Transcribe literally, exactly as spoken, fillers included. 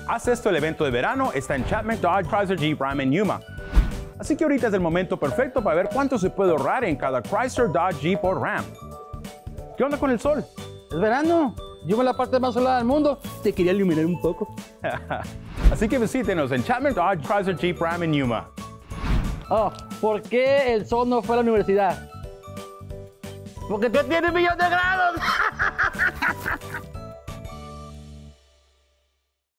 Haz esto el evento de verano, está en Chapman Dodge Chrysler Jeep Ram en Yuma. Así que ahorita es el momento perfecto para ver cuánto se puede ahorrar en cada Chrysler, Dodge, Jeep o Ram. ¿Qué onda con el sol? Es verano. Yuma es la parte más soleada del mundo. Te quería iluminar un poco. Así que visítenos en Chapman Dodge Chrysler Jeep Ram en Yuma. Oh, ¿por qué el sol no fue a la universidad? Porque tú tienes millones de grados.